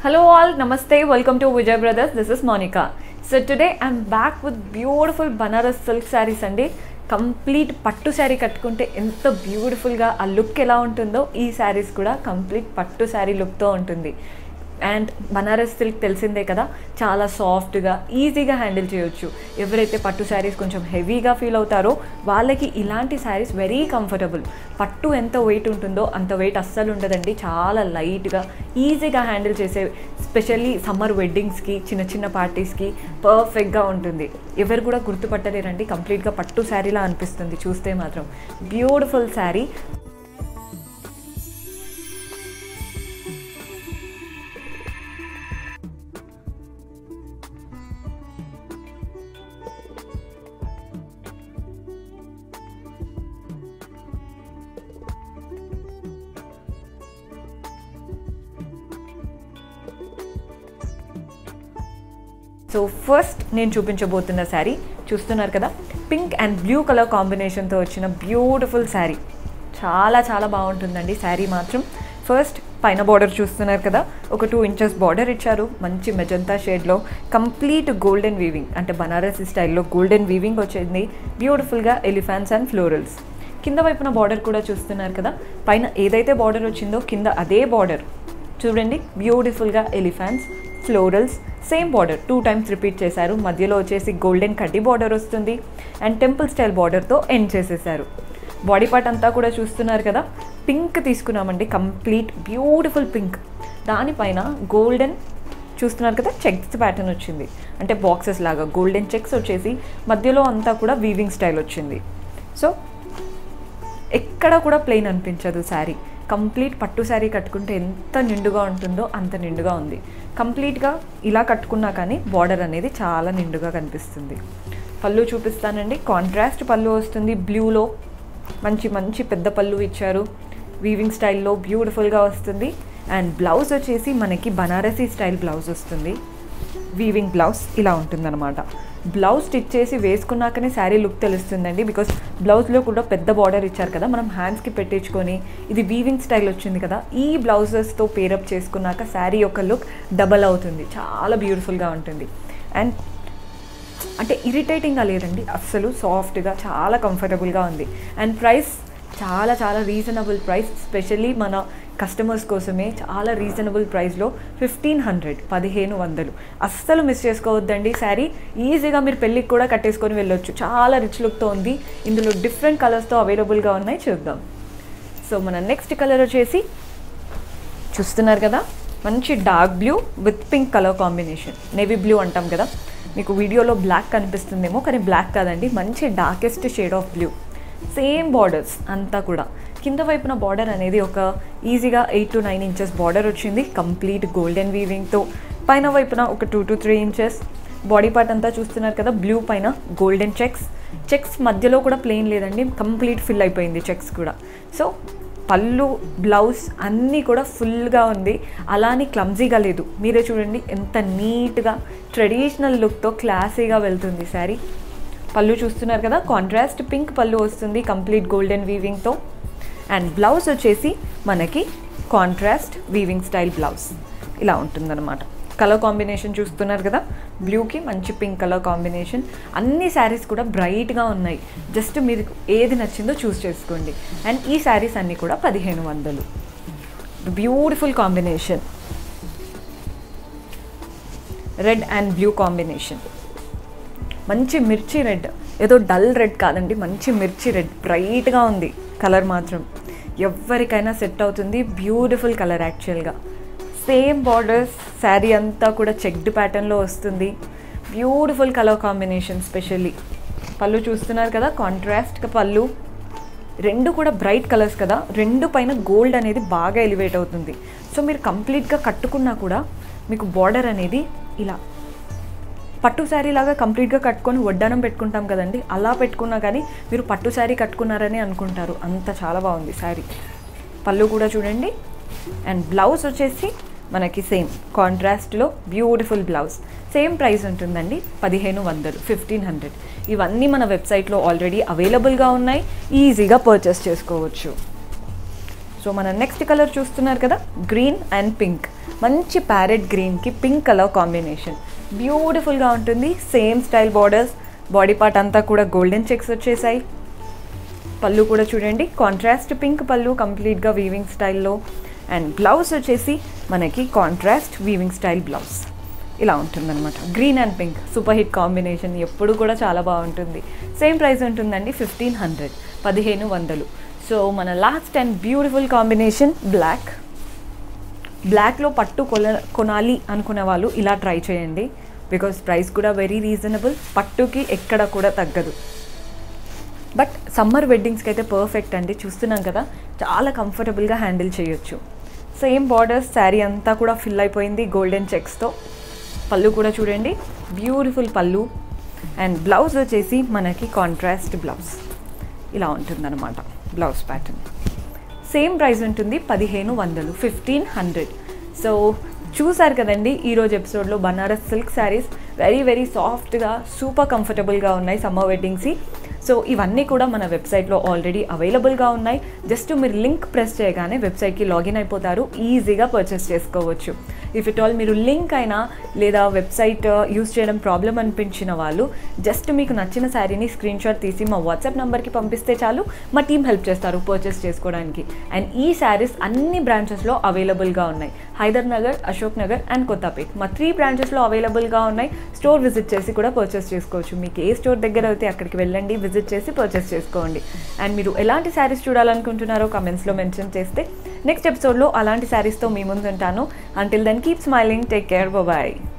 Hello all, namaste, welcome to Vijay Brothers. This is Monica. So today I'm back with beautiful Banaras silk sarees andi. Complete pattu saree kattukunte enta beautiful ga aa look ela untundo ee sarees kuda complete pattu saree look tho untundi. And Banaras silk తెలిసిందే కదా, చాలా సాఫ్ట్గా ఈజీగా handle చేయొచ్చు. ఎవరైతే పట్టు శారీస్ కొంచెం హెవీగా ఫీల్ అవుతారో వాళ్ళకి ఇలాంటి శారీస్ వెరీ కంఫర్టబుల్. పట్టు ఎంత వెయిట్ ఉంటుందో అంత వెయిట్ అస్సలు ఉండదండి, చాలా లైట్గా ఈజీగా హ్యాండిల్ చేసే, స్పెషల్లీ సమ్మర్ వెడ్డింగ్స్కి చిన్న చిన్న పార్టీస్కి పర్ఫెక్ట్గా ఉంటుంది. ఎవరు కూడా గుర్తుపట్టలేరండి, కంప్లీట్గా పట్టు శారీలా అనిపిస్తుంది చూస్తే మాత్రం. బ్యూటిఫుల్ శారీ. సో ఫస్ట్ నేను చూపించబోతున్న శారీ చూస్తున్నారు కదా, పింక్ అండ్ బ్లూ కలర్ కాంబినేషన్తో వచ్చిన బ్యూటిఫుల్ శారీ. చాలా చాలా బాగుంటుందండి శారీ మాత్రం. ఫస్ట్ పైన బార్డర్ చూస్తున్నారు కదా, ఒక 2 inches బార్డర్ ఇచ్చారు, మంచి మెజంతా షేడ్లో. కంప్లీట్ గోల్డెన్ వీవింగ్, అంటే బనారసి స్టైల్లో గోల్డెన్ వీవింగ్ వచ్చింది. బ్యూటిఫుల్గా ఎలిఫెంట్స్ అండ్ ఫ్లోరల్స్. కింద వైపున బార్డర్ కూడా చూస్తున్నారు కదా, పైన ఏదైతే బార్డర్ వచ్చిందో కింద అదే బార్డర్ చూడండి. బ్యూటిఫుల్గా elephants, florals, same border 2 times repeat చేశారు. మధ్యలో వచ్చేసి గోల్డెన్ కడ్డీ బార్డర్ వస్తుంది అండ్ టెంపుల్ స్టైల్ బార్డర్తో ఎండ్ చేసేసారు. బాడీ పార్ట్ అంతా కూడా చూస్తున్నారు కదా, పింక్ తీసుకున్నామండి, కంప్లీట్ బ్యూటిఫుల్ పింక్. దానిపైన గోల్డెన్ చూస్తున్నారు కదా, చెక్స్ ప్యాటర్న్ వచ్చింది, అంటే బాక్సెస్ లాగా గోల్డెన్ చెక్స్ వచ్చేసి మధ్యలో అంతా కూడా వీవింగ్ స్టైల్ వచ్చింది. సో ఎక్కడ కూడా ప్లెయిన్ అనిపించదు శారీ. కంప్లీట్ పట్టు శారీ కట్టుకుంటే ఎంత నిండుగా ఉంటుందో అంత నిండుగా ఉంది. కంప్లీట్గా ఇలా కట్టుకున్నా కానీ బార్డర్ అనేది చాలా నిండుగా కనిపిస్తుంది. పళ్ళు చూపిస్తానండి. కాంట్రాస్ట్ పళ్ళు వస్తుంది, బ్లూలో మంచి మంచి పెద్ద పళ్ళు ఇచ్చారు, వీవింగ్ స్టైల్లో బ్యూటిఫుల్గా వస్తుంది. అండ్ బ్లౌజ్ వచ్చేసి మనకి బనారసీ స్టైల్ బ్లౌజ్ వస్తుంది. వీవింగ్ బ్లౌజ్ ఇలా ఉంటుందన్నమాట. బ్లౌజ్ స్టిచ్ చేసి వేసుకున్నాకనే శారీ లుక్ తెలుస్తుందండి, బికాస్ బ్లౌజ్లో కూడా పెద్ద బార్డర్ ఇచ్చారు కదా, మనం హ్యాండ్స్కి పెట్టించుకొని ఇది వీవింగ్ స్టైల్ వచ్చింది కదా, ఈ బ్లౌజెస్తో పేరప్ చేసుకున్నాక శారీ యొక్క లుక్ డబల్ అవుతుంది, చాలా బ్యూటిఫుల్గా ఉంటుంది. అండ్ అంటే ఇరిటేటింగ్గా లేదండి అస్సలు, సాఫ్ట్గా చాలా కంఫర్టబుల్గా ఉంది. అండ్ ప్రైస్ చాలా చాలా రీజనబుల్ ప్రైస్, స్పెషల్లీ మన కస్టమర్స్ కోసమే చాలా రీజనబుల్ ప్రైస్లో 1500 అస్సలు మిస్ చేసుకోవద్దండి. శారీ ఈజీగా మీరు పెళ్ళికి కూడా కట్టేసుకొని వెళ్ళొచ్చు, చాలా రిచ్ లుక్తో ఉంది. ఇందులో డిఫరెంట్ కలర్స్తో అవైలబుల్గా ఉన్నాయి, చూద్దాం. సో మన నెక్స్ట్ కలర్ వచ్చేసి చూస్తున్నారు కదా, మంచి dark blue with pink colour combination. Navy blue అంటాం కదా, మీకు వీడియోలో బ్లాక్ కనిపిస్తుందేమో కానీ బ్లాక్ కాదండి, మంచి darkest shade of blue. Same borders అంతా కూడా. కింద వైపున బార్డర్ అనేది ఒక ఈజీగా 8 to 9 inches బార్డర్ వచ్చింది, కంప్లీట్ గోల్డెన్ వీవింగ్తో. పైన వైపున ఒక 2 to 3 inches. బాడీ పార్ట్ అంతా చూస్తున్నారు కదా, బ్లూ పైన గోల్డెన్ చెక్స్ మధ్యలో కూడా ప్లెయిన్ లేదండి, కంప్లీట్ ఫిల్ అయిపోయింది చెక్స్ కూడా. సో పళ్ళు, బ్లౌజ్ అన్నీ కూడా ఫుల్గా ఉంది, అలానే క్లమ్జీగా లేదు. మీరే చూడండి ఎంత నీట్గా ట్రెడిషనల్ లుక్తో క్లాసీగా వెళ్తుంది శారీ. పళ్ళు చూస్తున్నారు కదా, కాంట్రాస్ట్ పింక్ పళ్ళు వస్తుంది, కంప్లీట్ గోల్డెన్ వీవింగ్తో. అండ్ బ్లౌజ్ వచ్చేసి మనకి కాంట్రాస్ట్ వీవింగ్ స్టైల్ బ్లౌజ్ ఇలా ఉంటుందన్నమాట. కలర్ కాంబినేషన్ చూస్తున్నారు కదా, బ్లూకి మంచి పింక్ కలర్ కాంబినేషన్. అన్ని శారీస్ కూడా బ్రైట్గా ఉన్నాయి, జస్ట్ మీరు ఏది నచ్చిందో చూస్ చేసుకోండి. అండ్ ఈ శారీస్ అన్నీ కూడా 1500. Beautiful combination, red and blue combination. మంచి మిర్చి రెడ్, ఏదో డల్ రెడ్ కాదండి, మంచి మిర్చి రెడ్, బ్రైట్గా ఉంది కలర్ మాత్రం. ఎవరికైనా సెట్ అవుతుంది, బ్యూటిఫుల్ కలర్ యాక్చువల్గా. సేమ్ బార్డర్స్, శారీ అంతా కూడా చెక్డ్ ప్యాటర్న్లో వస్తుంది. Beautiful colour combination. స్పెషల్లీ పళ్ళు చూస్తున్నారు కదా, కాంట్రాస్ట్ పళ్ళు, రెండు కూడా బ్రైట్ కలర్స్ కదా, రెండు పైన గోల్డ్ అనేది బాగా ఎలివేట్ అవుతుంది. సో మీరు కంప్లీట్గా కట్టుకున్నా కూడా మీకు బార్డర్ అనేది ఇలా పట్టు శారీ లాగా కంప్లీట్గా కట్టుకొని వడ్డానం పెట్టుకుంటాం కదండి, అలా పెట్టుకున్నా కానీ మీరు పట్టు శారీ కట్టుకున్నారని అనుకుంటారు, అంత చాలా బాగుంది శారీ. పళ్ళు కూడా చూడండి. అండ్ బ్లౌజ్ వచ్చేసి మనకి సేమ్ కాంట్రాస్ట్లో బ్యూటిఫుల్ బ్లౌజ్. సేమ్ ప్రైస్ ఉంటుందండి, 1500. ఇవన్నీ మన వెబ్సైట్లో ఆల్రెడీ అవైలబుల్గా ఉన్నాయి, ఈజీగా పర్చేస్ చేసుకోవచ్చు. సో మన నెక్స్ట్ కలర్ చూస్తున్నారు కదా, గ్రీన్ అండ్ పింక్. మంచి ప్యారెట్ గ్రీన్కి పింక్ కలర్ కాంబినేషన్, బ్యూటిఫుల్గా ఉంటుంది. Same style borders, body part అంతా కూడా గోల్డెన్ చెక్స్ వచ్చేసాయి. పళ్ళు కూడా చూడండి, కాంట్రాస్ట్ పింక్ పళ్ళు, కంప్లీట్గా వీవింగ్ స్టైల్లో. అండ్ బ్లౌజ్ వచ్చేసి మనకి కాంట్రాస్ట్ వీవింగ్ స్టైల్ బ్లౌజ్ ఇలా ఉంటుందన్నమాట. Green and pink super hit combination, ఎప్పుడు కూడా చాలా బాగుంటుంది. సేమ్ ప్రైస్ ఉంటుందండి 1500, 1500. సో మన లాస్ట్ అండ్ బ్యూటిఫుల్ కాంబినేషన్ బ్లాక్లో పట్టు కొనాలి అనుకునే వాళ్ళు ఇలా ట్రై చేయండి. బికాస్ ప్రైస్ కూడా వెరీ రీజనబుల్, పట్టుకి ఎక్కడ కూడా తగ్గదు. బట్ సమ్మర్ వెడ్డింగ్స్కి అయితే పర్ఫెక్ట్ అండి. చూస్తున్నాం కదా, చాలా కంఫర్టబుల్గా హ్యాండిల్ చేయొచ్చు. సేమ్ బార్డర్స్, శారీ అంతా కూడా ఫిల్ అయిపోయింది గోల్డెన్ చెక్స్తో. పళ్ళు కూడా చూడండి, బ్యూటిఫుల్ పళ్ళు. అండ్ బ్లౌజ్ వచ్చేసి మనకి కాంట్రాస్ట్ బ్లౌజ్ ఇలా ఉంటుందన్నమాట. బ్లౌజ్ ప్యాటర్న్ సేమ్ ప్రైస్ ఉంటుంది 1500, 1500. సో చూసారు కదండి ఈరోజు ఎపిసోడ్లో Banaras silk sarees very very సాఫ్ట్గా సూపర్ కంఫర్టబుల్గా ఉన్నాయి సమ్మర్ వెడ్డింగ్స్. సో ఇవన్నీ కూడా మన వెబ్సైట్లో ఆల్రెడీ అవైలబుల్గా ఉన్నాయి. జస్ట్ మీరు లింక్ ప్రెస్ చేయగానే వెబ్సైట్కి లాగిన్ అయిపోతారు, ఈజీగా పర్చేస్ చేసుకోవచ్చు. ఇఫ్ ఇట్ ఆల్ మీరు లింక్ అయినా లేదా వెబ్సైట్ యూస్ చేయడం ప్రాబ్లం అనిపించిన వాళ్ళు జస్ట్ మీకు నచ్చిన శారీని స్క్రీన్ షాట్ తీసి మా వాట్సాప్ నెంబర్కి పంపిస్తే చాలు, మా టీం హెల్ప్ చేస్తారు పర్చేస్ చేసుకోవడానికి. అండ్ ఈ శారీస్ అన్ని బ్రాంచెస్లో అవైలబుల్గా ఉన్నాయి. హైదర్నగర్, అశోక్ నగర్ అండ్ కొత్తపేట్, మా 3 బ్రాంచెస్లో అవైలబుల్గా ఉన్నాయి. స్టోర్ విజిట్ చేసి కూడా పర్చేస్ చేసుకోవచ్చు. మీకు ఏ స్టోర్ దగ్గర అయితే అక్కడికి వెళ్ళండి, విజిట్ చేసి పర్చేస్ చేసుకోండి. అండ్ మీరు ఎలాంటి శారీస్ చూడాలనుకుంటున్నారో కమెంట్స్లో మెన్షన్ చేస్తే నెక్స్ట్ ఎపిసోడ్లో అలాంటి శారీస్తో మీ ముందు ఉంటాను. Until then keep smiling, take care, bye.